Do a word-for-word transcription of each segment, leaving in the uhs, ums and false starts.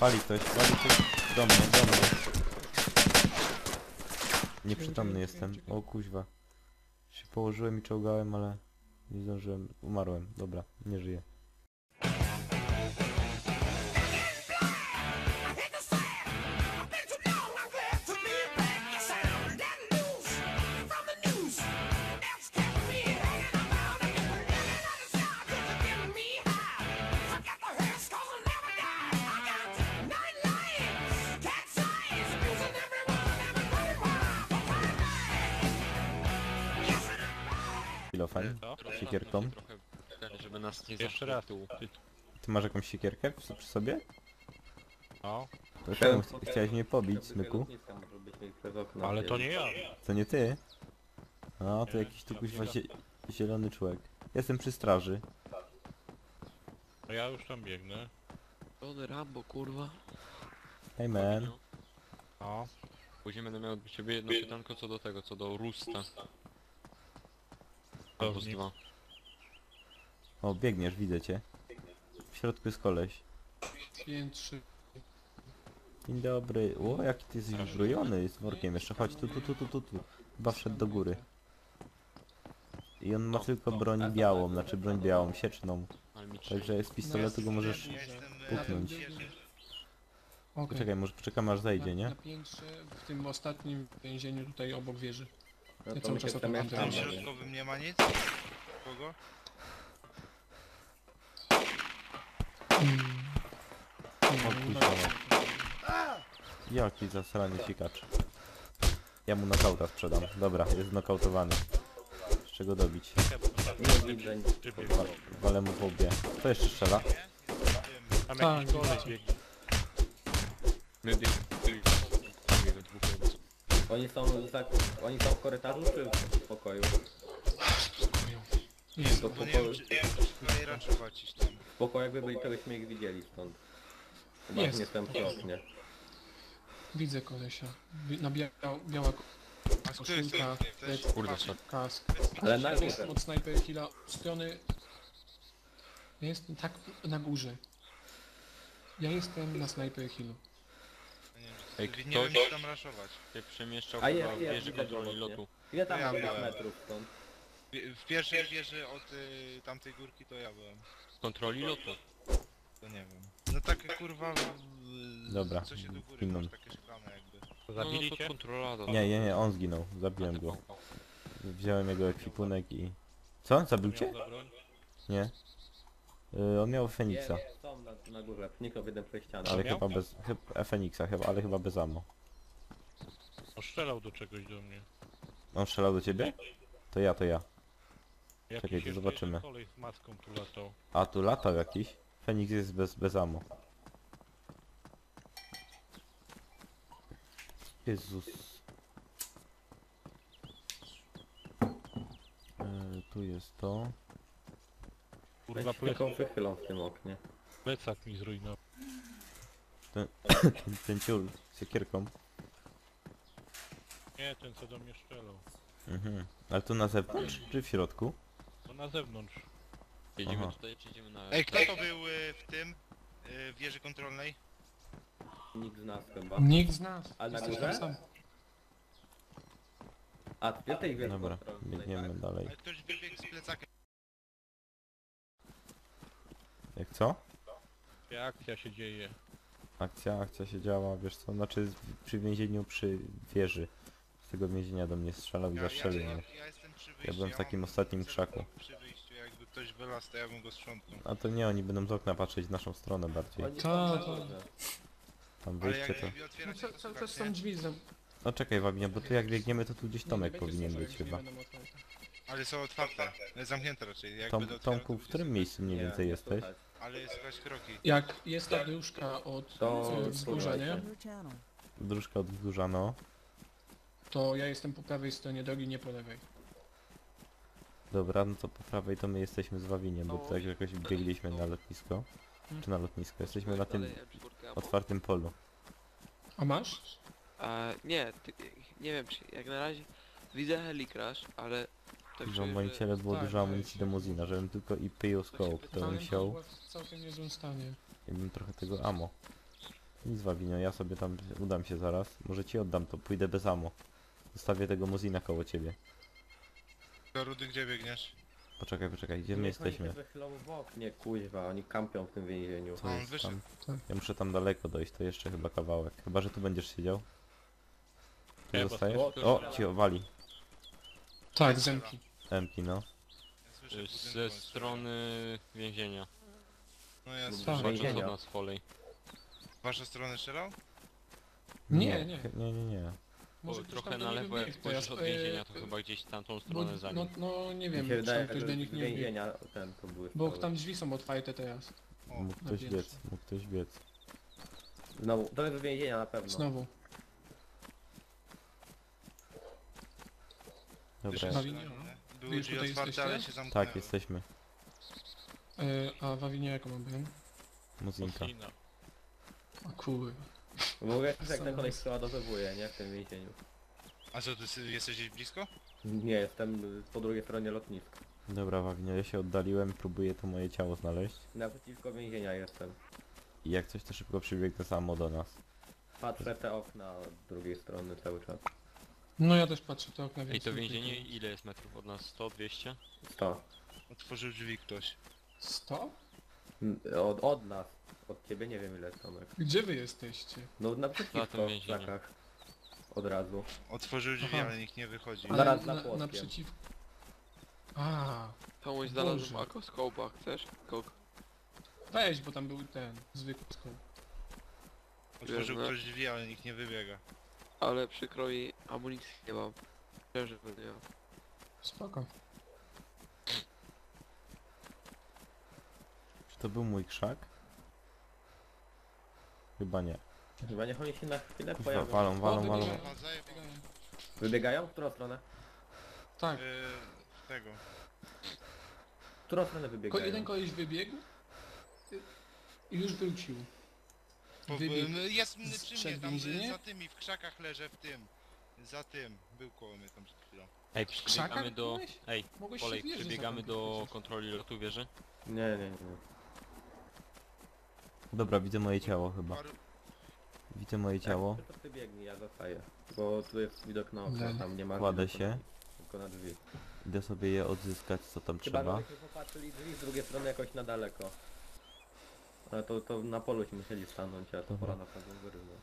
Pali ktoś, pali ktoś. Do mnie, do mnie. Nieprzytomny jestem. O kuźwa. Się położyłem i czołgałem, ale nie zdążyłem. Umarłem. Dobra, nie żyję. Kilofan, siekierką. Żeby nas nie Jeszcze raz. Ty... Ty masz jakąś siekierkę przy sobie? No, To czemu ch chciałeś mnie pobić, Zmyku? ale to nie ja. Co nie ty? No, to jakiś tu kuźwa zie zielony człowiek. Jestem przy straży. No ja już tam biegnę. Ony Rambo, kurwa. Hey man. No, Później będę miał do ciebie jedno pytanko co do tego, co do Rusta. Albo z Pewnie. dwa. O, biegniesz, widzę cię. W środku jest koleś. pięć. Dzień dobry. O, jaki ty jesteś uzbrojony z workiem jeszcze. Chodź, tu, tu, tu, tu, tu, tu. Chyba wszedł do góry. I on ma tylko broń białą, znaczy broń białą, sieczną. Ale mi Także z pistoletu go możesz puknąć. Okej. Poczekaj, może poczekamy aż zejdzie, nie? Na piętrze, w tym ostatnim więzieniu tutaj obok wieży. No Ja to cały my się czas o tym chcemy pamiętam. W tam, tym nie? środkowym nie ma nic? Kogo? O kuźwa. Jaki zasrany sikacz. Ja mu nokauta sprzedam. Dobra, jest znokautowany. Z czego dobić? Nie widzę nic. Wa walę mu w łbie. Kto jeszcze strzela? tam Tak, jakiś koleś widzę. biegnie. My biegniemy dwóch wobec. Oni są, za, oni są w korytarzu czy w pokoju? Nie, To Bo w nie wiem, pokoju, czy nie wiem, czy Flyera trzeba iść tam. w pokoju jakby byli, to byśmy ich widzieli stąd. Chyba Jest. nie jestem przy oknie. widzę kolesia. Bi- Na bia biała A z której koszulka, strony też? Kurde, co? kask. Ale na Ja górze. jestem od Sniper Killa strony... Ja jestem tak na górze. Ja jestem na Sniper Hillu. Ej, Nie wiem, ktoś czy tam raszować. się przemieszczał A chyba jest, w jest, wieży widzę kontroli go, nie? lotu. Ile tam To ja mamy byłem. metrów stąd? W- W pierwszej wieży od y, tamtej górki to ja byłem. Kontroli lotu. To nie wiem. No takie kurwa... y, Dobra, Co się do góry zginął. masz takie szklane jakby. To No, no zabili to cię? kontrola to. Nie, nie, nie, on zginął. Zabiłem go. Wziąłem jego ekwipunek i... Co? Zabił cię? Miał za broń? Nie. Yy, on miał Nie, Feniksa. nie, są na, na górze. Niknął w jeden przez ścianę. Ale miał? chyba bez... Chyba, Feniksa chyba, ale chyba bez ammo. Ostrzelał do czegoś do mnie. On strzelał do ciebie? To ja, to ja. Jakiś Czekaj, to jeszcze zobaczymy. jeden kolej z maską tu latał. A, tu latał jakiś? Feniks jest bez, bez ammo. Jezus. Yy, tu jest to. Kurwa, Weź plec taką wychylą w tym oknie. plecak mi zrujnował. Ten, ten ciul z siekierką. Nie, ten co do mnie strzelał. Mhm. Ale tu na zewnątrz czy w środku? To na zewnątrz. Jedziemy Aha. tutaj, czy idziemy na... Ej, kto to był y, w tym? Y, w wieży kontrolnej? Nikt z nas chyba. Nikt z nas. Ale na Jesteś górze? tam sam. A, ty tej wieży Dobra, kontrolnej, biegniemy tak? dalej. Ale ktoś wybiegł z plecakiem. Jak co? Jaka akcja się dzieje? Akcja, akcja się działa, wiesz co, znaczy z- przy więzieniu przy wieży. Z tego więzienia do mnie strzelał i Ja, ja, zastrzelił ja, mnie. ja jestem przy wyjściu. Ja byłem w takim mam ostatnim cel krzaku. Przy wyjściu, jakby ktoś wylazł, to ja bym go sprzątnął. A to nie, oni będą z okna patrzeć w naszą stronę bardziej. Oni są To- na to- górze. Tam Ale wyjście jak to... nie No, otwieracie, ca to cały czas słuchacie. są drzwi za... No czekaj Wabinia, bo tu jak biegniemy to tu gdzieś Tomek Nie będzie powinien słyszał, być jak drzwi chyba. będą otwarte. Ale są otwarte, zamknięte raczej. Jak Tom, będę otwierał, Tomku, to w będzie którym słychać. miejscu mniej Nie, więcej nie jesteś? słychać. Ale słychać kroki. Jak jest ta dróżka od To e, wzgórza, nie? spróbujcie. Your channel. Dróżka od wzgórza, no. To ja jestem po prawej stronie drogi, nie po lewej. Dobra, no to po prawej to my jesteśmy z Wawiniem, bo tak jakoś biegliśmy na lotnisko. Czy na lotnisko? Jesteśmy na tym otwartym polu. A masz? A, nie, ty, nie wiem czy jak na razie widzę helicrash, ale tak W czuję, moim że- ciele było Tak, dużo tak. amunicji do Muzina, żebym tylko i pył scope, to bym Tam wziął była w całkiem niezłym stanie. i bym trochę tego ammo. Nic Wawinio, ja sobie tam udam się zaraz. Może ci oddam to, pójdę bez ammo. Zostawię tego Muzina koło ciebie. Do Rudy, gdzie biegniesz? Poczekaj, poczekaj, gdzie my Niech oni jesteśmy? się wychylą w oknie, kuźwa, oni kampią w tym więzieniu. Co A, on jest wyszedł. tam? Ja muszę tam daleko dojść, to jeszcze chyba kawałek. Chyba, że tu będziesz siedział. Tu Nie, bo zostajesz? to- O, ci wali. Tak, zemki. Emki, no. Ja słyszę w Ze budynku, on strzela. strony więzienia. No ja Tak. słyszę. Patrząc Więzienia. od nas kolej. W waszą stronę strzelał? Nie, nie. Nie, nie, nie. Może O, ktoś trochę tam do na nich lewo jak wybiegł spojrzysz teraz, od więzienia, e, to chyba gdzieś tamtą Bo, stronę za no, nim. no nie Mi wiem, się czy wydaje, tam ktoś że do z nich nie wbiegł. więzienia ten to były Bo strzały. tam drzwi są otwarte teraz. O, Mógł ktoś pierwszy. biec, mógł ktoś biec. Znowu, to jest z więzienia na pewno. Znowu. Dobra, słyszę ja- Wawinio? strzelanie. Wy Były już drzwi tutaj otwarte, jesteście? ale się zamknęły. tak, jesteśmy. E, a Wawinie jaką mam byłem? Muzinka. Mocina. O kurwa. Bo jak jak Są- ten koleś przeładowywuje, nie? W tym więzieniu. A co, ty sy- jesteś gdzieś blisko? Nie, jestem y, po drugiej stronie lotniska. Dobra, Wawinio, ja się oddaliłem, próbuję to moje ciało znaleźć. Naprzeciwko więzienia jestem. I jak coś, to szybko przybiegnę samo do nas. Patrzę te okna od drugiej strony cały czas. No ja też patrzę te okna, Ej, więc to nie więzienie klikam. ile jest metrów od nas? sto, dwieście? sto. Otworzył drzwi ktoś. sto? Mm, Od, od nas. Od ciebie nie wiem ile Tomek. Gdzie wy jesteście? No Za naprzeciwko tym w więzieniem. krzakach. Od razu. Otworzył drzwi, Aha. ale nikt nie wychodzi. Ale- Zaraz za na, płotkiem. naprzeciwko. A, Komuś Boże. znalazłem akoskopa, chcesz? Kok. weź, bo tam był ten zwykły skok. Otworzył Wiesz, no. ktoś drzwi, ale nikt nie wybiega. Ale przykro mi, amunicji nie mam. Wiem, że będę miał. Spoko. Czy to był mój krzak? Chyba nie. Chyba niech oni się na chwilę Kuźwa, pojawią. walą, walą, O, walą. wybiegają. A, zajebał. Wybiegają? W którą stronę? Tak. Yy, tego. W którą stronę Ko wybiegają? jeden koleś wybiegł i już wrócił. Po, Wybiegł y, jest m- przy przed mnie, tam więzienie? y, za tymi, w krzakach leżę, w tym. Za tym. Był koło mnie tam przed chwilą. Ej, krzakach przebiegamy do... byłeś? Ej, Mogłeś kolej, się wierzyć przebiegamy do kontroli lotu wieży. Nie, nie, nie. Dobra, widzę moje ciało chyba. Paru... Widzę moje ciało. Tak, to ty biegnij, ja zostaję. Bo tu jest widok na okno, Lel. tam nie ma Kładę widoku się. na, tylko na drzwi. Idę sobie je odzyskać, co tam Chyba trzeba. żebyśmy popatrzyli drzwi z drugiej strony jakoś na daleko. Ale to, to na polu się musieli stanąć, a to Dobra. pola na pewno wyrywę.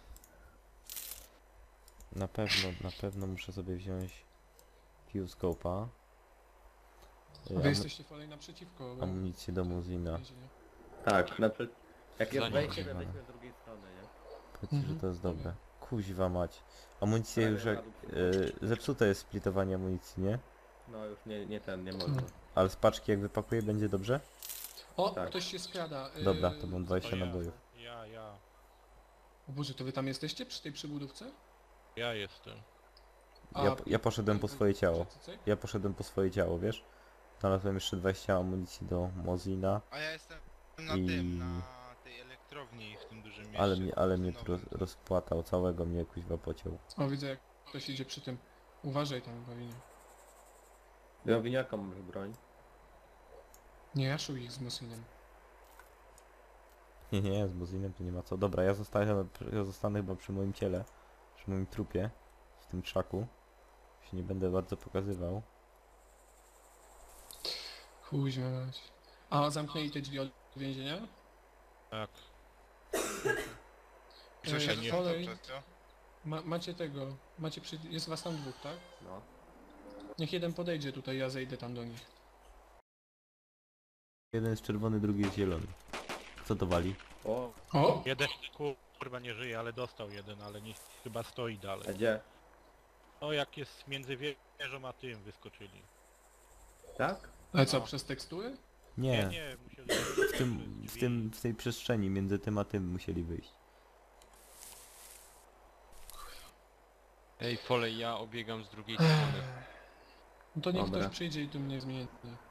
Na pewno, na pewno muszę sobie wziąć Q-scope'a. A Y, wy amu- jesteście kolej naprzeciwko. bo- Amunicję do Muzina. więzienia. Tak, na przykład jak jest Za wejście, nim. to wejdźmy z drugiej strony, nie? Powiedzcie, że Mhm. to jest dobre. Kuźwa mać. Amunicja Prawie już jak... na dół Y, zepsute jest splitowanie amunicji, nie? No już nie, nie ten, nie można. Ale z paczki jak wypakuję będzie dobrze? O, Tak. ktoś się skrada. y, Dobra, to mam dwadzieścia To ja. nabojów. Ja, ja. O Boże, to wy tam jesteście przy tej przybudówce? Ja jestem. A, Ja, ja poszedłem po swoje ciało. Cycyk? Ja poszedłem po swoje ciało, wiesz? Znalazłem jeszcze dwadzieścia amunicji do Mozina, A ja jestem na I- tym, na tej elektrowni w tym dużym mieście. ale mnie, ale mnie tu roz, benzynowym. rozpłatał, całego mnie kuźwa pociął. O, widzę jak ktoś idzie przy tym. Uważaj tam, Wawinie. Ja winiaką masz broń. Nie jaszuj ich z Mosinem. Nie, nie, z Mozinem to nie ma co. Dobra, ja zostanę, ja zostanę chyba przy moim ciele, przy moim trupie, w tym krzaku. Się nie będę bardzo pokazywał. Kuźwa mać. A zamknęli te drzwi od więzienia? Tak. Co się Ej, nie kolej. cały czas, co? Ma, macie tego, macie przy... jest was tam dwóch, tak? No. Niech jeden podejdzie tutaj, ja zejdę tam do nich. Jeden jest czerwony, drugi jest zielony. Kto to wali? O, O! Jeden kurwa nie żyje, ale dostał jeden, ale nie, chyba stoi a dalej. gdzie? O, jak jest między wieżą a tym wyskoczyli. Tak? Ale co, No. przez tekstury? Nie, Nie, nie, musieli... w tym, w tym, w tej przestrzeni między tym a tym musieli wyjść. Ej, folej, ja obiegam z drugiej strony. No to niech Dobra. ktoś przyjdzie i tu mnie zmieni.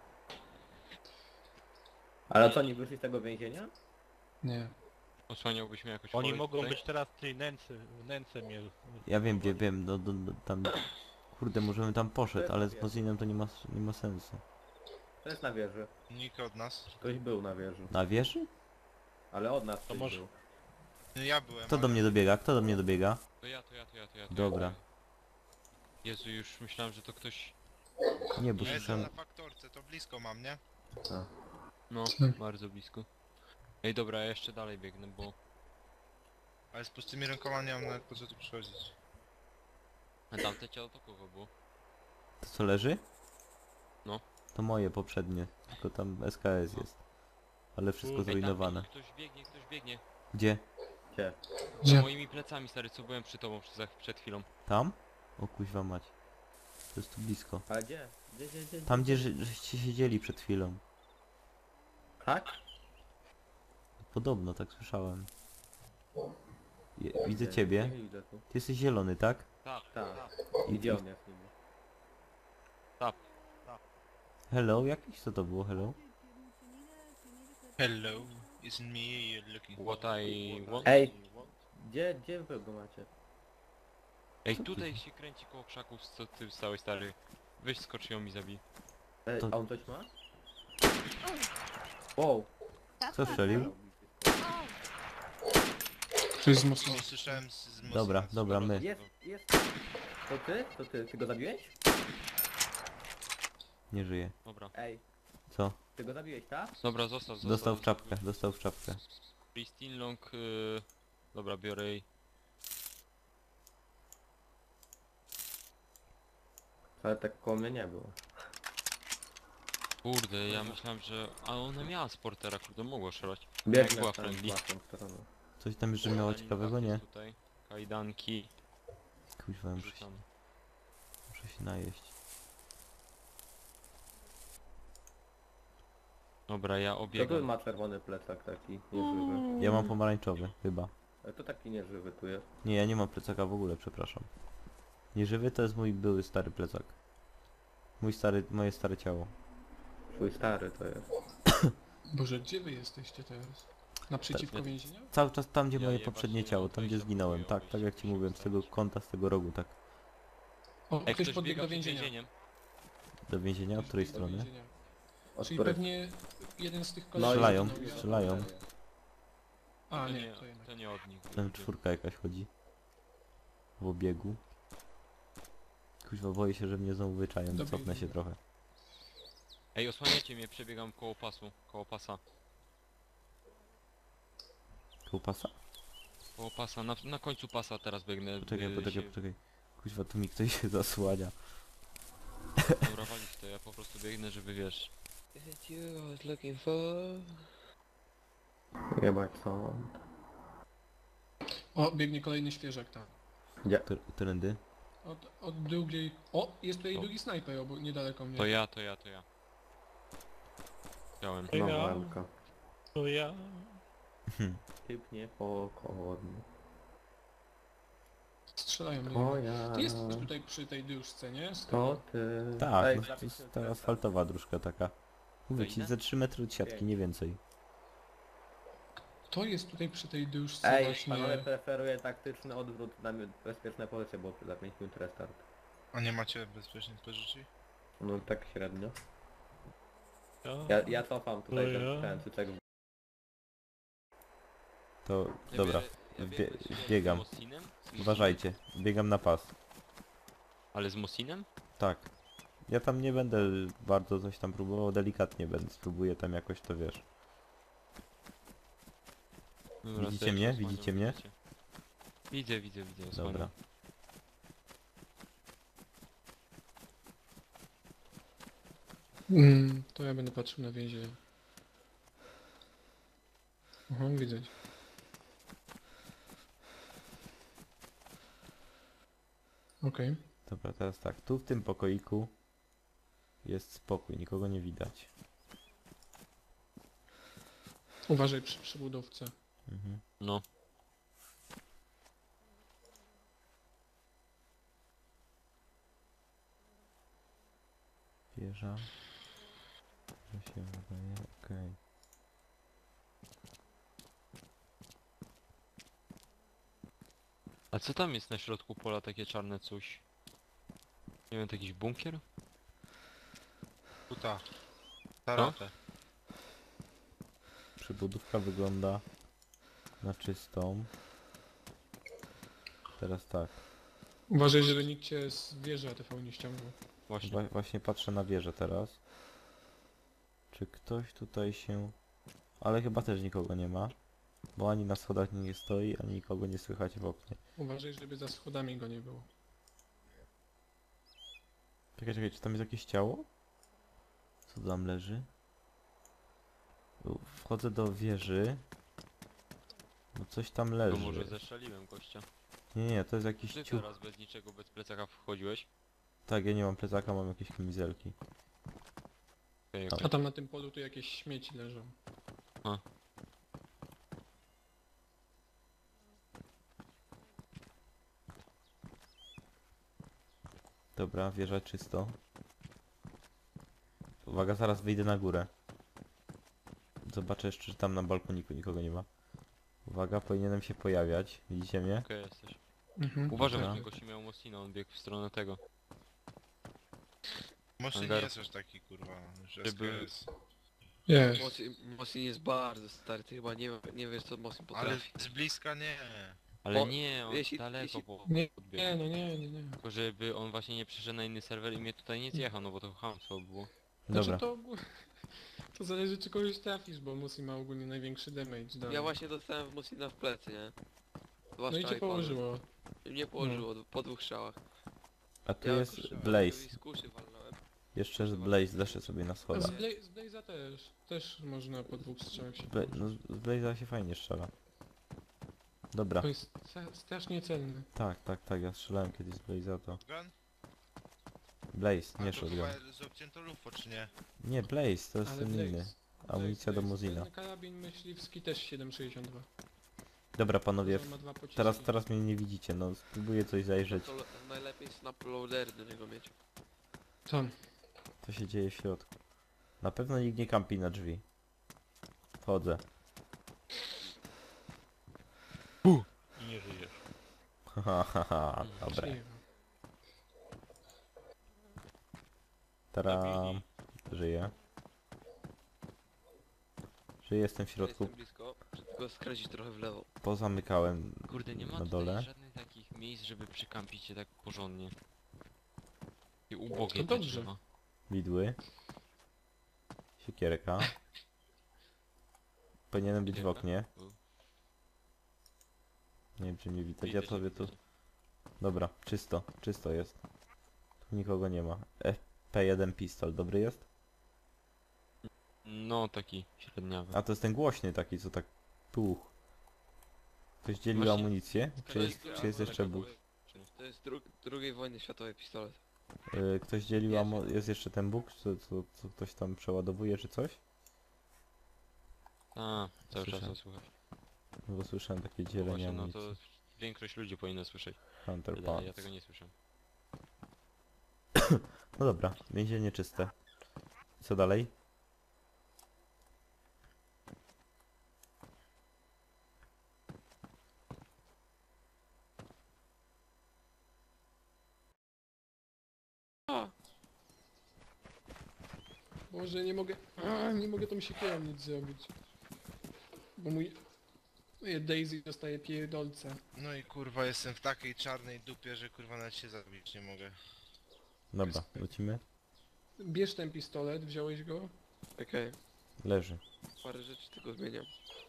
Ale co, nie wyszli z tego więzienia? Nie. Osłaniałbyś mnie jakoś Oni folej mogą tutaj? być teraz tej nęce, nęce mnie... Ja wiem, wiem, wiem, no, no, no tam... Kurde, możemy tam poszedł, ale z Mozinem to nie ma, nie ma sensu. To jest na wieży. Nikt od nas. Ktoś był na wieży. Na wieży? Ale od nas ktoś może- był. No ja byłem. Kto do ale- mnie dobiega? Kto do mnie dobiega? To ja, to ja, to ja, to ja. To Dobra. Ja, to ja. Jezu, już myślałem, że to ktoś... Nie, bo Ja jestem słyszałem... na faktorce, to blisko mam, nie? No, Hmm. bardzo blisko. Ej, dobra, ja jeszcze dalej biegnę, bo... Ale z pustymi rękoma nie mam nawet po co tu przychodzić. A tamte ciało to kogo było? To co leży? No. To moje poprzednie, tylko tam S K S jest. Ale wszystko Ej, tam zrujnowane. Ktoś biegnie, ktoś biegnie. Gdzie? Gdzie? Za Gdzie? moimi plecami, stary, co byłem przy tobą przed, przed chwilą. Tam? O kuźwa mać. To jest tu blisko. Ale gdzie? Gdzie, gdzie, gdzie? Tam gdzie ży- żeście siedzieli przed chwilą. Tak? Podobno, tak słyszałem. Je, widzę Widzę, ciebie. nie widzę tu. Ty jesteś zielony, tak? Tak, Tak. I, I gdzie i, on jest niby? tak. hello? Jakiś co to było, hello? Hello, isn't me you're looking What I want. Ej! Gdzie, gdzie wy go macie? Ej, Co ty? tutaj się kręci koło krzaków, co ty stałeś, stary. Weź skocz ją i zabij. Ej, To- a on coś ma? Wow! Kto strzelił? To jest mocno. No, słyszałem z, z mostu. Dobra, dobra, my. Jest, jest! To ty? To ty? Ty go zabiłeś? Nie żyje. Dobra. Ej, Co? ty go zabiłeś, tak? Dobra, zostaw, zostaw. Dostał w zostaw. czapkę, dostał w czapkę. Pristine Long, y... dobra, biorę jej. Ale tak koło mnie nie było. Kurde, ja myślałem, że... A ona miała sportera, kurde, mogła strzelać. Biegnę była tam friendly. w waszą stronę. Coś tam jeszcze miało Zanim ciekawego, tak nie? jest Tutaj. Kajdanki, Kuźwa, muszę się, rzucam. muszę się najeść. Dobra, ja To tu obiegam. ma czerwony plecak taki, nieżywy. Ja mam pomarańczowy, chyba. Ale to taki nieżywy tu jest. Nie, ja nie mam plecaka w ogóle, przepraszam. Nieżywy to jest mój były stary plecak. Mój stary, moje stare ciało. Twój stary to jest. Boże, gdzie wy jesteście teraz? Naprzeciwko Tak. więzienia? Cały czas tam, gdzie Ja moje je poprzednie właśnie ciało, tam gdzie wejścia zginąłem, próbuję tak, tak jak ci obejść, mówiłem, z tego musimy kąta, z tego rogu, tak. O, Ej, ktoś ktoś podbiegł biega do przed więzienia. więzieniem. Do więzienia, od Ktoś której podbiegł do strony? więzienia. Od Czyli której- pewnie jeden z tych No, kolegów. Strzelają, no, ja- strzelają. A, To nie, nie, to jednak. to nie od nich. Tam ludzie. czwórka jakaś chodzi. W obiegu. Kuźwa, boję się, że mnie znowu wyczają, Dobra, cofnę się dobra. trochę. Ej, osłaniajcie mnie, przebiegam koło pasu, koło pasa. Koło pasa? Koło pasa, na, na końcu pasa teraz biegnę. Poczekaj, y, poczekaj, się- poczekaj. Kuźwa, tu mi ktoś się zasłania. Dobra, walić to, ja po prostu biegnę, żeby wiesz. Is it you I was looking for? Jebać co? O, biegnie kolejny świeżak tam. Gdzie? Tr- Trendy. Od, od drugiej... O, jest tutaj To- drugi snajper, obok, niedaleko mnie. To ja, to ja, to ja. Chciałem. To No, ja. walka. To ja... Typ niepokorny. Strzelają do To niego. ja. Ty jesteś tutaj przy tej dróżce, nie? Z To ty. Tak, Ej, no, to zapisz jest ten ta restart. asfaltowa dróżka taka. Mówię To ci, ile? ze trzy metry od siatki, nie więcej. To jest tutaj przy tej dróżce Ej, właśnie... panowie, preferuję taktyczny odwrót na mi- bezpieczne pozycje, bo za pięć minut restart. A nie macie bezpiecznych pożyczy? No tak średnio. Ja... Ja, ja cofam tutaj To ten, ja. ten cyczek. To, Ja dobra, biorę- ja wbie- biegnę się biegam. Z Mosinem? Z Mosinem? Uważajcie, biegam na pas. Ale z Mosinem? Tak. Ja tam nie będę bardzo coś tam próbował, delikatnie będę, spróbuję tam jakoś to, wiesz. Dobra, Widzicie to ja się mnie? osłaniam, Widzicie mnie? widzicie. Widzę, widzę, widzę, osłaniam. Dobra. Mm, to ja będę patrzył na więzienie. Aha, widzę. cię. Okej. Dobra, teraz tak, tu w tym pokoiku jest spokój, nikogo nie widać. Uważaj przy przebudówce. Mhm. No. Wieża. Że się wydaje, okej. A co tam jest na środku pola, takie czarne coś? Nie wiem, to jakiś bunkier? Tuta. Taratę. Przybudówka wygląda na czystą. Teraz tak. Uważaj, żeby nikt cię z wieży A T V nie ściągnął. Właśnie. Wa właśnie patrzę na wieżę teraz. Czy ktoś tutaj się... Ale chyba też nikogo nie ma. Bo ani na schodach nie stoi, ani nikogo nie słychać w oknie. Uważaj, żeby za schodami go nie było. Czekaj, czekaj, czy tam jest jakieś ciało? Co tam leży? U, Wchodzę do wieży. No coś tam To leży. może zeszczeliłem gościa. Nie, nie, to jest jakiś Ty ciuch. teraz bez niczego, bez plecaka wchodziłeś? Tak, ja nie mam plecaka, mam jakieś kamizelki. Okej, A. okej. A tam na tym polu tu jakieś śmieci leżą. Dobra, wieża czysto. Uwaga, zaraz wyjdę na górę. Zobaczę jeszcze, czy tam na balkoniku nikogo nie ma. Uwaga, powinienem się pojawiać. Widzicie mnie? Okej, jesteś. Mhm. Uważaj, Dobra. że gości miał Mosina, on biegł w stronę tego. Może nie Hangar. jest aż taki kurwa, że Żeby- S K S. Jest. Mosin, Mosin jest bardzo stary, ty chyba nie, nie wiesz co Mosin Ale potrafi. z bliska nie. Ale Bo- nie, on jeśli- daleko jeśli- po, Nie, podbiegł. Nie, no nie, nie, nie. Tylko żeby on właśnie nie przeszedł na inny serwer i mnie tutaj nie zjechał, no bo to chamstwo było. Znaczy Dobra. to, ogó- to zależy czy kogoś trafisz, bo Musi ma ogólnie największy damage. dalej. Ja właśnie dostałem w Mosina w plecy, nie? Dwa No i cię strzały padły. położyło. I mnie położyło po dwóch strzałach. A tu Ja jest kuszy- Blaze. Z kuszy walnąłem. Jeszcze jest Blaze, zleszę sobie na A schodach. z, Bla z Blaze'a też. Też można po dwóch strzałach się Bla położyć. no, z Blaze'a się fajnie strzela. Dobra. To jest stra- strasznie celne. Tak, tak, tak, ja strzelałem kiedyś z Blaze'a to. Gun? Blaze, A nie to shotgun. chyba z obcięto lufo, czy nie? Nie, Blaze, to jest Ale ten inny. Blaze. Amunicja do Mozina. Ten karabin myśliwski też siedem sześćdziesiąt dwa. Dobra panowie, On ma dwa pociski. teraz, teraz mnie nie widzicie, no spróbuję coś zajrzeć, To le- najlepiej snap loader do niego mieć. Co? co się dzieje w środku. Na pewno nikt nie kampi na drzwi. Wchodzę. I nie żyjesz. Haha, haha, dobra. Przyjechał. Taram. Żyję. Żyję, jestem w Ja środku. Jestem blisko, muszę tylko skręcić trochę w lewo. Pozamykałem Kurde, nie ma na tutaj dole. żadnych takich miejsc, żeby przykampić się tak porządnie. I ubogie To te dobrze. drzewa. widły. Siekierka. Powinienem być w Siekierka? oknie. U. Nie wiem czy mnie widać, Widać, ja że sobie tu... widać. Dobra, czysto, czysto jest. Tu nikogo nie ma. F P jeden pistol, dobry jest? No, taki średniawy. A to jest ten głośny taki, co tak... Puch. Ktoś dzielił Właśnie. amunicję? Czy To jest, jest- czy jest jeszcze Bóg? To jest dru drugiej wojny światowej pistolet. Yy, ktoś dzielił Jest. amo... Jest jeszcze ten Bóg, co, co, co ktoś tam przeładowuje czy coś? A, cały czas Słyszałem. to słychać. No bo słyszałem takie No dzielenie właśnie, no amunicji. to większość ludzi powinna słyszeć. Hunter Wydaje, ja Pants. tego nie słyszę. No dobra, więzienie czyste. Co dalej? A, Boże, nie mogę... A, nie mogę tą siekierą nic zrobić. Bo mój... Moje Daisy dostaje pierdolca. No i kurwa jestem w takiej czarnej dupie, że kurwa nawet się zabić nie mogę. Dobra, wrócimy. Bierz ten pistolet, wziąłeś go? okej. Leży. Parę rzeczy tylko zmieniam.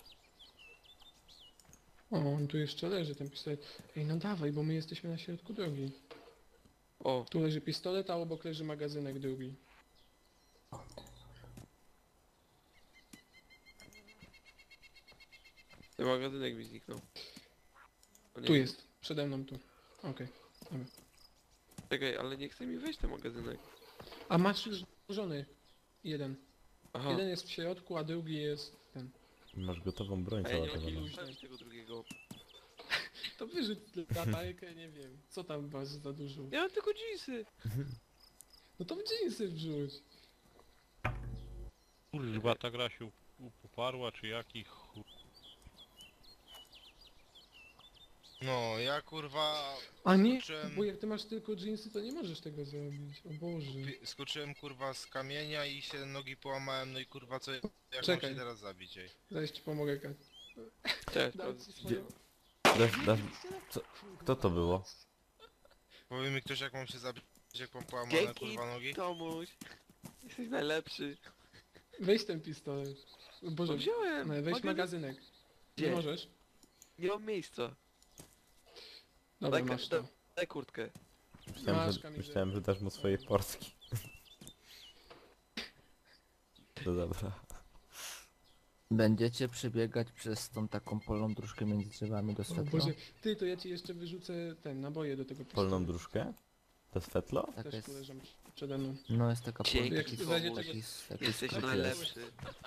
O, on tu jeszcze leży ten pistolet. Ej, no dawaj, bo my jesteśmy na środku drogi. O, Tu leży pistolet, a obok leży magazynek drugi. ten magazynek mi zniknął. O nie. Tu jest, przede mną tu. Okej. Czekaj, ale nie chce mi wejść ten magazynek. A masz już złożony. Jeden. Aha. Jeden jest w środku, a drugi jest ten. Masz gotową broń A ja nie mam załadowaną. ilu wziąć tego drugiego. To wyrzuć latarkę, nie wiem. Co tam masz za dużo? Ja mam tylko jeansy. No to w dżinsy wrzuć. Kurwa, ta gra się u- poparła, czy jaki chuj. No, ja kurwa... A nie, Skoczyłem- bo jak ty masz tylko dżinsy, to nie możesz tego zrobić. O Boże. pi- Skoczyłem kurwa z kamienia i się nogi połamałem, no i kurwa co... Jak mam Czekaj. się teraz zabić, ej? Zaś ci pomogę, Kat. Cześć, Dam sprawdzę. ci swoją... Dasz, dasz, Kto to było? Powie mi ktoś jak mam się zabić, jak mam połamane Dzięki, kurwa nogi? Tomuś. Jesteś najlepszy. Weź ten pistolet. Boże, No wziąłem. weź Mogę- magazynek. Nie Gdzie? możesz? Nie mam miejsca. Dobra, Daj, masz daj, to. daj kurtkę. Myślałem, Masz że, kamizelkę. myślałem, że dasz mu swoje portki. To dobra. Będziecie przebiegać przez tą taką polną dróżkę między drzewami do O światła? Boże, ty, to ja ci jeszcze wyrzucę ten, naboje do tego pistoletu. Polną dróżkę? To svetlo? Taka Też jest, tu leżą przede mną. no jest taka Dzięki, polna, taki, Jak będzie Tomuś. taki, taki Jesteś skrót najlepszy.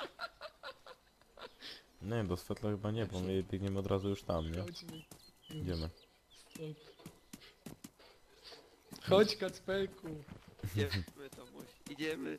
Nie, do svetla chyba nie, bo my biegniemy od razu już tam, nie? Chodźmy. Idziemy. Stop. Chodź, Kacperku. Idziemy, Tomuś. Idziemy.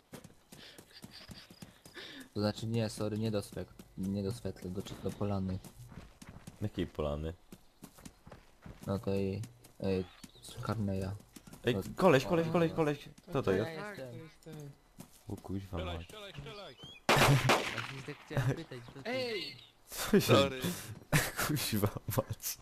To znaczy nie, sorry, nie do swet, nie do swetle, do, do polany. Jakiej polany? No to i... Ej, z Karneja. Ej, No- koleś, koleś, koleś, koleś. Kto to Tak, jest? Tak, to jestem. jest ten. O kuźwa Strzelaj, mać. strzelaj, strzelaj! Właśnie tak chciałem pytać, co ty... Ej! Co się... Sorry. Kuźwa mać.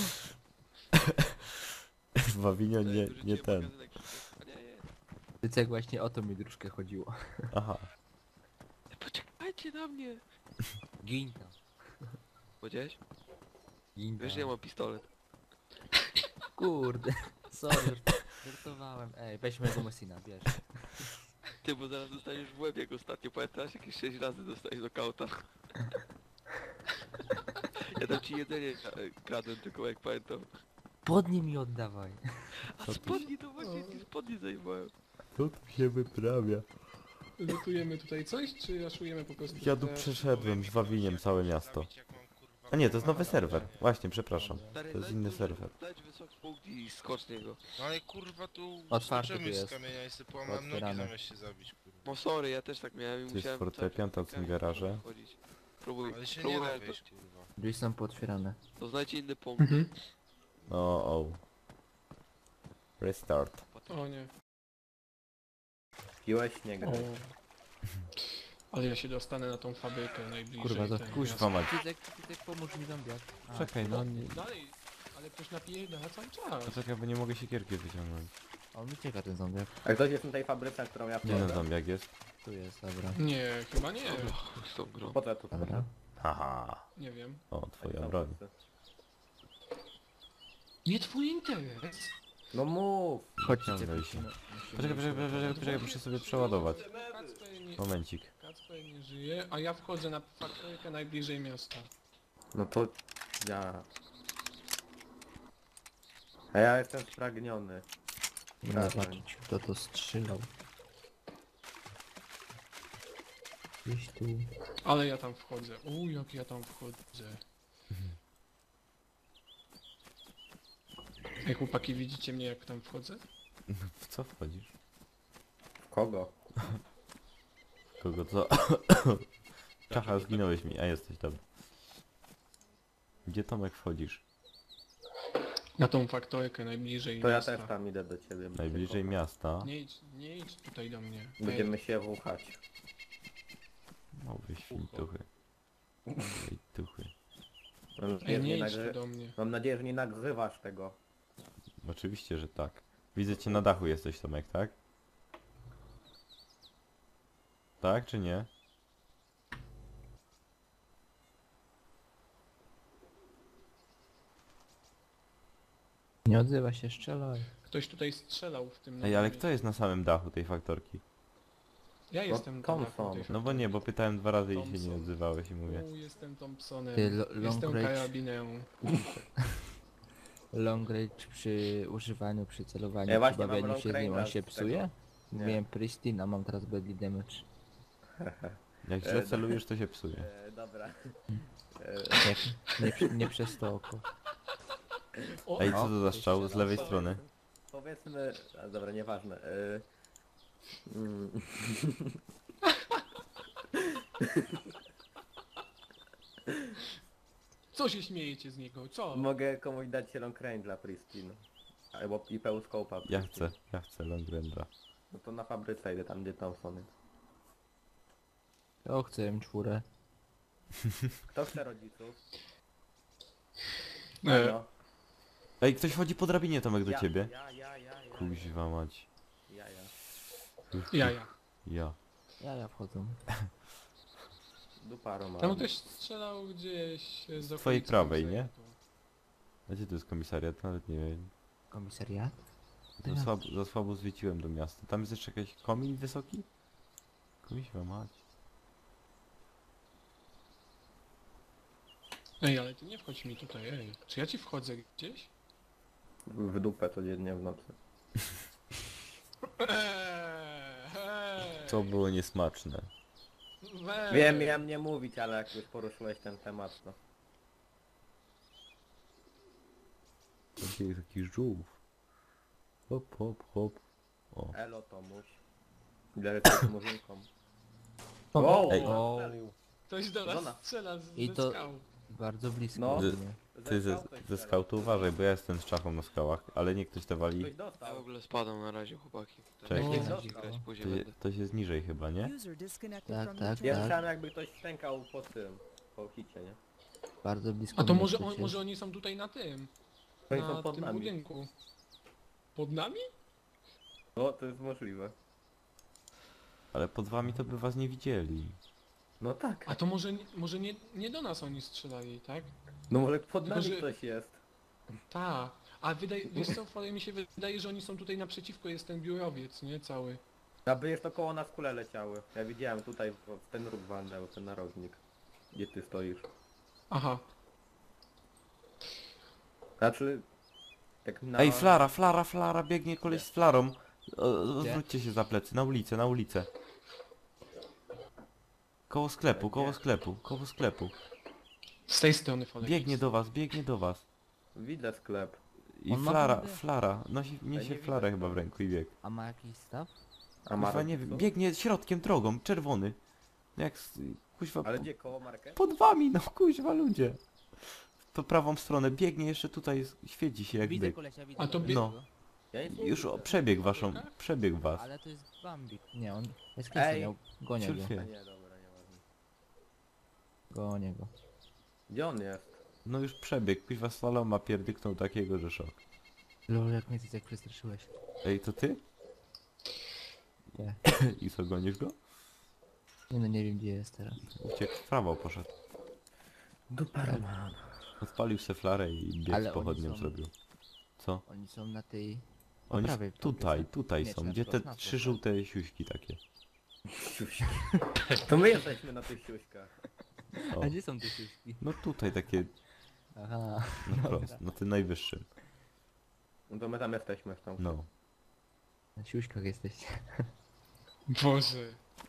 Wawinio nie, Wyrzuciłem nie ten. magazynek przecież. A nie, nie. Tycek, właśnie o to mi dróżkę chodziło. Aha. Poczekajcie na mnie. Gin tam. Powiedziałeś? Gin Wiesz, że ja mam pistolet. Kurde, sorry, żartowałem. Ej, weź mojego Messina, bierz. Ty, bo zaraz dostaniesz w łeb jak ostatnio, pamiętasz? Jakieś sześć razy dostaniesz do kauta. Ja tam ci jedzenie e, kradłem tylko jak pamiętam. Spodnie mi oddawaj. A Co ty spodnie to właśnie ci spodnie zajmowałem. Co tu się wyprawia? Lutujemy tutaj coś, czy raszujemy po prostu? Ja tu te- przeszedłem z Wawiniem całe miasto. Zabić, jak mam, kurwa, A nie, to jest nowy połamane serwer. nogi. Właśnie, przepraszam. Stary, To jest daj inny duży- serwer. Daj wysoki punkt i skocz z niego. No ale kurwa tu Otwarty skoczymy tu z jest. kamienia i sobie połamałem nogi Otwierane. zamiast się zabić kurwa. No sorry, ja też tak miałem i jest musiałem... fortepian, tam są garaże. Chodzić. Próbuj, Ale się nie próbuj, da ale to, wejść kurwa. Drzwi są pootwierane. to znajdź inny punkt. Mhm. O, o. Restart. O nie. Piłeś? Nie O. graj. Ale ja się dostanę na tą fabrykę najbliżej. Kurwa, to ten Kuźwa mać. Tycek, Tycek, pomóż mi zombiak. A, Czekaj, no nie... miasto. Dalej, ale ktoś napierdala cały czas. Poczekaj, bo nie mogę siekierki wyciągnąć. on mi cieka ten zombiak. A ktoś jest na tej fabryce, na którą ja Gdzie ten wchodzę? zombiak jest? Tu jest, dobra. Nie, chyba nie. Z tą grą. Po co ja tu Dobra. wchodzę? Haha. Nie wiem. O, twoja broń. Nie twój interes. No mów! Chodźcie, Ciągnij musimy- się. musimy- Poczekaj, poczekaj, poczekaj, poczekaj, muszę sobie przeładować. Kacper nie, Momencik. Kacper nie żyje, a ja wchodzę na fabrykę najbliżej miasta. No to... ja... A ja jestem spragniony. Nie Tak, zobaczyć, kto to strzelał. Gdzieś tu... Ale ja tam wchodzę. U, jak ja tam wchodzę. Ej, chłopaki, widzicie mnie jak tam wchodzę? W co wchodzisz? W kogo? Kogo co? Czacha, zginąłeś mi, a jesteś, dobra. Gdzie Tomek wchodzisz? Na tą faktorykę najbliżej To ja miasta. też tam idę do ciebie. Najbliżej Tylko. miasta. Nie idź, nie idź tutaj do mnie. Będziemy się wuchać. Małe świntuchy. Ej, tuchy. Mam Ej, nadzieję, nie że idź tu nagry... do mnie. Mam nadzieję, że nie nagrywasz tego. Oczywiście, że tak. Widzę cię na dachu jesteś, Tomek, tak? Tak czy nie? Nie odzywa się, strzelaj. Ktoś tutaj strzelał w tym Ej, ale naboju. kto jest na samym dachu tej faktorki? Ja jestem No, Thompson. Thompson. No bo nie, bo pytałem dwa razy i się nie Thompson. odzywałeś i mówię. U, jestem Thompsonem. Ty, lo- long Jestem range, karabinem. long range przy używaniu, przy celowaniu, Ja przy właśnie mam bawianiu long się z nim, on range'a się z psuje? tego. Nie. Miałem Pristine, a mam teraz Badly Damage. Jak E, źle da- celujesz, to się psuje. E, dobra. E, Nie, nie, przy- nie przez to oko. O, Ej, co to za strzał? Z lewej strony. powiedzmy... A, dobra, nieważne. E, mm, co się śmiejecie z niego? Co? mogę komuś dać long range dla Pristine. Albo i pełskopa. Ja chcę, ja chcę long range'a. No to na fabryce idę tam, gdzie Thompson jest. O, chcę M cztery. Kto chce rodziców? E, No. Ej, ktoś chodzi po drabinie, Tomek, do Ja, ciebie. Ja, ja, ja, ja. Kuźwa mać. Ja, ja. Ja, ja. Ja. Ja, ja wchodzą. Dupa Roma. Tam ktoś strzelał gdzieś e, z twojej okolicy prawej, muzeum. nie? A gdzie to jest komisariat? Nawet nie wiem. Komisariat? Za słabo, za słabo zwiedziłem do miasta. Tam jest jeszcze jakiś komin wysoki? Kuźwa mać. Ej, ale ty nie wchodź mi tutaj, ej. Czy ja ci wchodzę gdzieś? W dupę codziennie w nocy. Eee, hej, To było niesmaczne. weź. Wiem, miałem nie mówić, ale jak już poruszyłeś ten temat, to... Taki, taki żółw. Hop, hop, hop. O. Elo Tomuś. Ile jesteś murzynką. O, Wow, Ej. o, Ktoś do nas Żona. strzela z, I ze to- skał. bardzo blisko. No. No. Ty ze, ze skautu uważaj, bo ja jestem z czachą na skałach, ale nie ktoś to Ktoś wali. Ja w dostał. ogóle spadam na razie, chłopaki. To Cześć. nie O, chcę dostał. ci grać, To, później je- będę. to jest niżej chyba, nie? Tak, tak, Ja tak. słyszałem jakby ktoś stękał po tym. Po hicie, nie? Bardzo blisko. A to mnie może, on, przecież. może oni są tutaj na tym, Oni na są pod tym nami. budynku. Pod nami? O, to jest możliwe. Ale pod wami to by was nie widzieli. No tak. A to może, nie- może nie, nie do nas oni strzelali, tak? No może pod Tylko, nami że- ktoś jest. Tak. A wydaje, wiesz co, Foley, mi się wydaje, że oni są tutaj naprzeciwko, jest ten biurowiec, nie? Cały. Aby jeszcze koło nas kule leciały. Ja widziałem tutaj w ten róg walnęły, ten narożnik. Gdzie ty stoisz. Aha. Znaczy... Tak na... Ej, flara, flara, flara, biegnie koleś z flarą. O, Zwróćcie się za plecy, na ulicę, na ulicę. Koło sklepu, koło sklepu, koło sklepu. Z tej strony, Foley. Biegnie do was, biegnie do was. Widzę sklep. I On ma flara, brodę? flara, nosi, nie niesie widzę flarę chyba tego. w ręku i bieg. A ma jakiś staw? A Kuźwa, Marek, nie wiem, co? biegnie środkiem drogą, czerwony. Jak, z- kuźwa, Ale po- gdzie koło markę? pod wami, no kuźwa ludzie. Po prawą stronę, biegnie jeszcze tutaj, jest- świeci się jak Widzę byk. kolesia, widzę. A to kolesia. No. Ja nic nie Już o, widzę. przebiegł waszą, przebiegł was. Ale to jest Bambik. Nie, on jest Ej. Krystian, gonię go. Ciulfie. A nie, dobra, nieważne. Gonię go. Gdzie on jest? No już przebiegł, kuźwa slaloma pierdyknął takiego, że szok. Lol, jak mnie ty tak przestraszyłeś. Ej, to ty? Nie. I co, gonisz go? Nie no, nie wiem gdzie jest teraz. Uciekł w prawo, poszedł. Dupa Roman. Odpalił se flarę i bieg Ale z oni pochodnią są- zrobił. Co? Oni są na tej... Oni s- prawej tutaj, tropie, tutaj Nie, są, czy gdzie na te przykład na trzy to, żółte siuśki takie. Siuśki. To my jesteśmy na tych siuśkach. O. A gdzie są te siuszki? No tutaj takie, Aha. na wprost, na tym najwyższym. No to my tam jesteśmy w tą. No. Na siuszkach jesteście. Boże.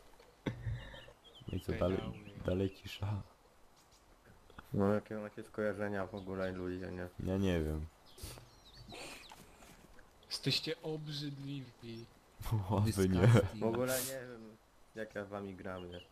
No i co, dalej, dalej cisza. No jakie macie skojarzenia w ogóle ludzie, nie? Ja nie wiem. Jesteście obrzydliwi. O, wy nie. W ogóle nie wiem jak ja z wami gram, nie?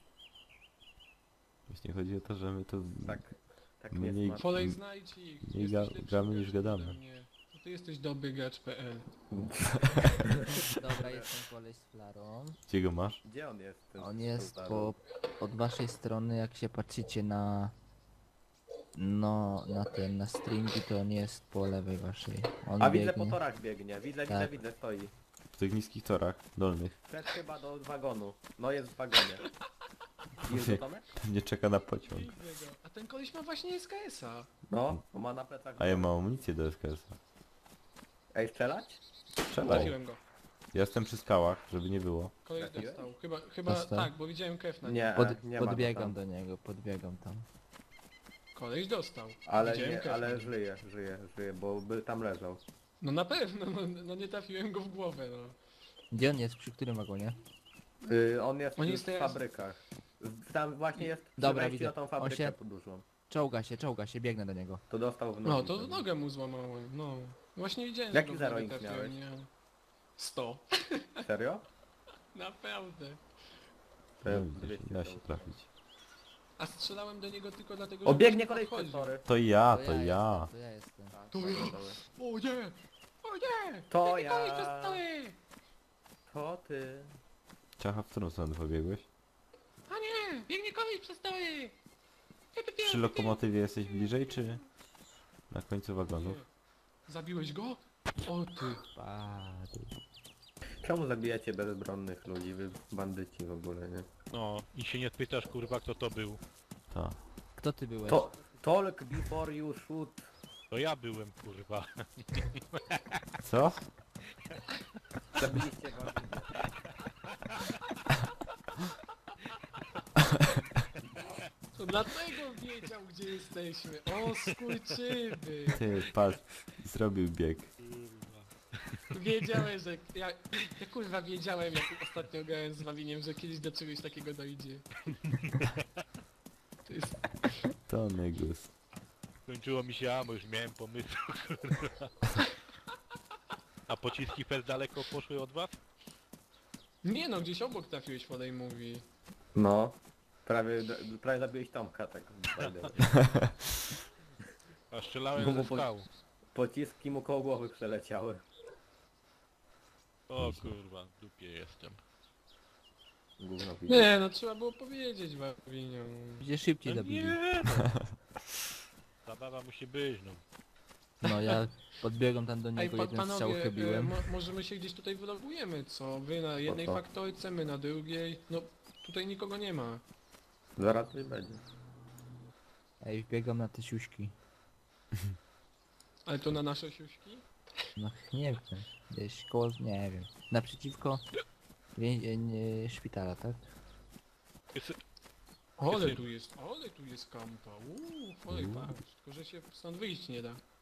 Właśnie chodzi o to, że my to... Tak, tak Mniej- nie smacznie. Foley, znajdź ich. Nie Jesteś ga- lepszy gramy niż gracz gadamy. ode mnie. To ty jesteś dobry gracz kropka p l. Dobra, jest ten koleś z flarą. Gdzie go masz? Gdzie on jest? ten On jest stary? po... od waszej strony, jak się patrzycie na... No, na ten, na stringi, to on jest po lewej waszej. On A widzę biegnie. po torach biegnie, widzę, widzę, Tak. widzę, stoi. W tych niskich torach, dolnych. Przed chyba do wagonu. No jest w wagonie. Jest to Tomek? Pewnie czeka na pociąg. Widzę go. A ten koleś ma właśnie S K S-a. No, on ma na plecach. A ja mam amunicję do S K S-a. Ej, strzelać? Strzelaj. Trafiłem go. Ja jestem przy skałach, żeby nie było. Koleś Trafiłeś? dostał. Chyba, chyba Dostał? tak, bo widziałem krew na nim. Nie, Pod, nie ma go podbiegam tam. do niego, podbiegam tam. Koleś dostał. Ale Widziałem nie, krew na ale nim. żyje, żyje, żyje, bo by tam leżał. No na pewno, no, no nie trafiłem go w głowę, no. Gdzie on jest? Przy którym wagonie? Yy, on jest On w jest teraz- fabrykach. Tam właśnie jest przy Dobra, wejściu widzę. na tą On fabrykę się- dużą. Czołga się, czołga się, biegnę do niego. To dostał w nogi. No, to pewnie. nogę mu złamałem, no. Właśnie widziałem, Jaki że go w głowę zero ink trafiłem, miałeś? nie. sto. Serio? Naprawdę. To Nie jest widzę, dwieście da się czołgów. trafić. A strzelałem do niego tylko dlatego, że... O, biegnie ktoś kolej podchodził. przez tory. To ja, to ja. Jestem, to ja jestem. To ja. O nie! O nie! To Biegnie koleś ja. przez stoły! To ty. Czacha, w którą stronę pobiegłeś? A nie! Biegnie koleś przez stoły! Przy lokomotywie jesteś bliżej, czy na końcu wagonów? Zabiłeś go? O ty. Padł. Czemu zabijacie bezbronnych ludzi, wy bandyci w ogóle, nie? No i się nie pytasz kurwa kto to był. To. Kto ty byłeś? To... Talk before you shoot. To ja byłem kurwa. Co? Zabiliście go. To dlatego wiedział gdzie jesteśmy. O skurczyby. Ty, patrz, zrobił bieg. Wiedziałem, że... Ja, ja kurwa wiedziałem jak ostatnio grałem z Wawiniem, że kiedyś do czegoś takiego dojdzie. To jest... To Negus. Kończyło mi się amo, już miałem pomysł kurwa. A pociski fest daleko poszły od was? Nie no, gdzieś obok trafiłeś Folej mówi. No. Prawie, prawie zabiłeś Tomka, tak. A strzelałem No ze bo po- skał. Pociski mu koło głowy przeleciały. O kurwa, w dupie jestem. Gówno widzę. Nie no, trzeba było powiedzieć Wawiniu. Gdzie szybciej No zabili. nie no. Zabawa musi być no. No ja podbiegłem tam do Ej, niego, pa, jeden strzał panowie, e, chybiłem. mo, może my się gdzieś tutaj wylogujemy, co? Wy na jednej co? faktorce, my na drugiej. No, tutaj nikogo nie ma. Zaraz coś będzie. Ej, wbiegam na te siuśki. Ale to na nasze siuśki? No nie wiem. Gdzieś koło, nie wiem. Naprzeciwko wie, nie, szpitala, tak? Jest- Ole Jest- tu jest, ole tu jest kampa. Uuu, Folej, Uuu. patrz. Tylko, że się stąd wyjść nie da.